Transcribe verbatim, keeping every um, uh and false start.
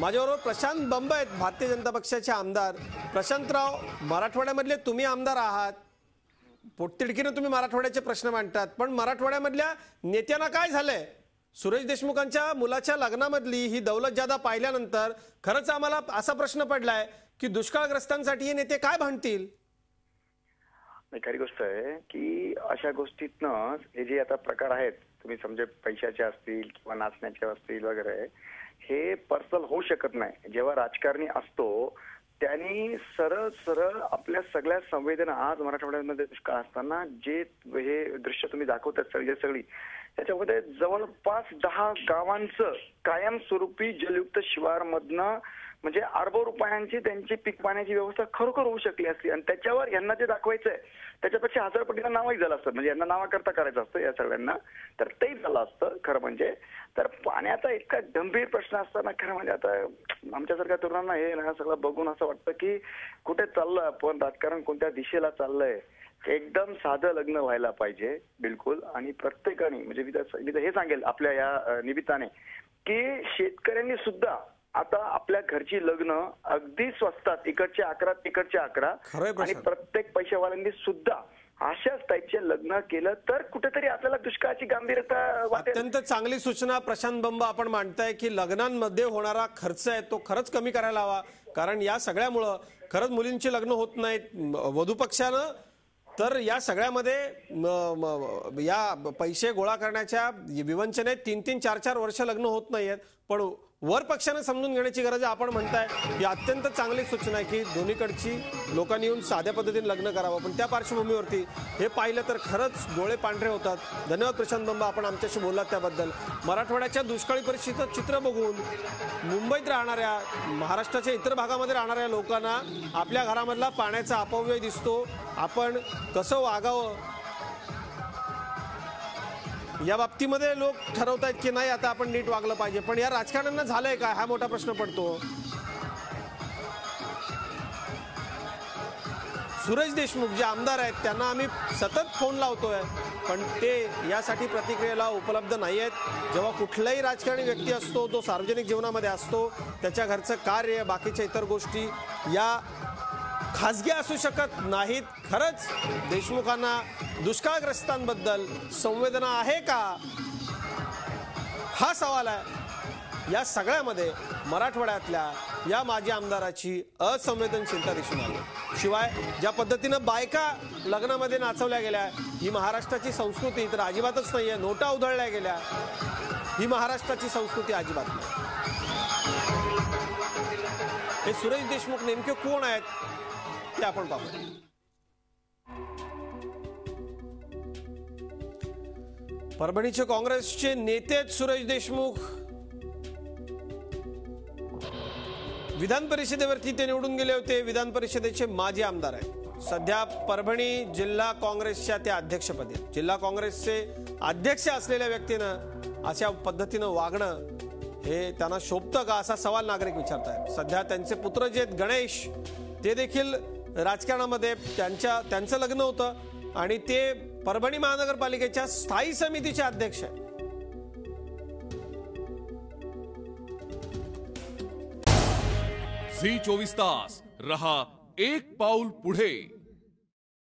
माझ्याबरोबर प्रशांत बंब आहेत, भारतीय जनता पक्षाचे आमदार. प्रशांतराव, मराठवाड्यामधले तुम्ही आमदार आहात, पोटतिडकीने तुम्ही मराठवाड्याचे प्रश्न मांडतात, पण मराठवाड्यामधल्या नेत्यांना काय झालंय? सुरेश देशमुखांच्या मुलाच्या लग्नामधली ही दौलत जादा पाहिल्यानंतर खरंच आम्हाला असा प्रश्न पडलाय की दुष्काळग्रस्तांसाठी हे नेते काय भांडतील? खरी गोष्ट आहे की अशा गोष्टीतनं हे जे आता प्रकार आहेत, तुम्ही समजा पैशाचे असतील किंवा नाचण्याचे असतील वगैरे, हे पर्सनल होऊ शकत नाही. जेव्हा राजकारणी असतो त्यांनी सरळ सरळ आपल्या सगळ्या संवेदना, आज मराठवाड्यामध्ये दुष्काळ असताना जे हे दृश्य तुम्ही दाखवतात सगळी सगळी त्याच्यामध्ये जवळपास दहा गावांचं कायमस्वरूपी जलयुक्त शिवारमधनं म्हणजे अरबो रुपयांची त्यांची पीक पाण्याची व्यवस्था खरोखर होऊ शकली असती. आणि त्याच्यावर यांना जे दाखवायचंय त्याच्यापेक्षा हजार पटीला नावही झालं असतं, म्हणजे यांना नावाकरता करायचं असतं या सगळ्यांना, तर तेही झालं असतं खरं म्हणजे. तर पाण्याचा इतका गंभीर प्रश्न असताना खरं म्हणजे आता आमच्यासारख्या तरुणांना हे ना सगळं बघून असं वाटतं की कुठे चाललं आपण, राजकारण कोणत्या दिशेला चाललंय. एकदम साधं लग्न व्हायला पाहिजे बिलकुल. आणि प्रत्येकाने म्हणजे मी हे सांगेल आपल्या या निमित्ताने की शेतकऱ्यांनी सुद्धा आता आपल्या घरची लग्न अगदी स्वस्तात, इकडचे अकरा तिकडचे अकरा, आणि प्रत्येक पैशावाल्यांनी सुद्धा अशाच टाईपचे लग्न केलं तर कुठेतरी आपल्याला दुष्काळाची गंभीरता वाटेल. अत्यंत चांगली सूचना प्रशांत बंब आपण मांडताय की लग्नांमध्ये होणारा खर्च आहे तो खरंच कमी करायला हवा, कारण या सगळ्यामुळं खरंच मुलींची लग्न होत नाहीत. वधू पक्षानं तर या सगळ्यामध्ये या पैसे गोळा करण्याच्या विवंचनेत तीन तीन चार चार वर्ष लग्न होत नाहीयेत, पण वर पक्षाने समजून घेण्याची गरज आहे. आपण म्हणताय ही अत्यंत चांगली सूचना आहे की दोन्हीकडची लोकांनी येऊन साध्या पद्धतीने लग्न करावं, पण त्या पार्श्वभूमीवरती हे पाहिलं तर खरंच डोळे पांढरे होतात. धन्यवाद प्रशांत बंब, आपण आमच्याशी बोललात त्याबद्दल. मराठवाड्याच्या दुष्काळी परिस्थितीचं चित्र बघून मुंबईत राहणाऱ्या, महाराष्ट्राच्या इतर भागामध्ये राहणाऱ्या लोकांना आपल्या घरामधला पाण्याचा अपव्यय दिसतो. आपण कसं वागावं या बाबतीमध्ये लोक ठरवतायत की नाही आता आपण नीट वागलं पाहिजे, पण या राजकारण्यांना झालंय काय हा मोठा प्रश्न पडतो. सुरेश देशमुख जे आमदार आहेत त्यांना आम्ही सतत फोन लावतोय, पण ते यासाठी प्रतिक्रियेला उपलब्ध नाही आहेत. जेव्हा कुठलाही राजकारणी व्यक्ती असतो तो सार्वजनिक जीवनामध्ये असतो, त्याच्या घरचं कार्य, बाकीच्या इतर गोष्टी या खासगी असू शकत नाहीत. खरंच देशमुखांना दुष्काळग्रस्तांबद्दल संवेदना आहे का हा सवाल आहे. या सगळ्यामध्ये मराठवाड्यातल्या या माजी आमदाराची असंवेदनशीलता दिसून आली. शिवाय ज्या पद्धतीनं बायका लग्नामध्ये नाचवल्या गेल्या ही महाराष्ट्राची संस्कृती तर अजिबातच नाहीये. नोटा उधळल्या गेल्या ही महाराष्ट्राची संस्कृती अजिबात नाही. हे सुरेश देशमुख नेमके कोण आहेत ते आपण पाहू. परभणीचे काँग्रेसचे नेते सुरेश देशमुख, विधान परिषदेवरती ते निवडून गेले होते, विधान परिषदेचे माजी आमदार आहेत. सध्या परभणी जिल्हा काँग्रेसच्या त्या अध्यक्षपदी. जिल्हा काँग्रेसचे अध्यक्ष असलेल्या व्यक्तीनं अशा पद्धतीनं वागणं हे त्यांना शोभतं का असा सवाल नागरिक विचारतात. सध्या त्यांचे पुत्र जे गणेश ते देखील राजकारणामध्ये त्यांच्या त्यांचं लग्न होतं आणि ते परभणी महानगरपालिकेच्या स्थायी समितीचे अध्यक्ष आहेत. झी चोवीस तास रहा एक पाऊल पुढे.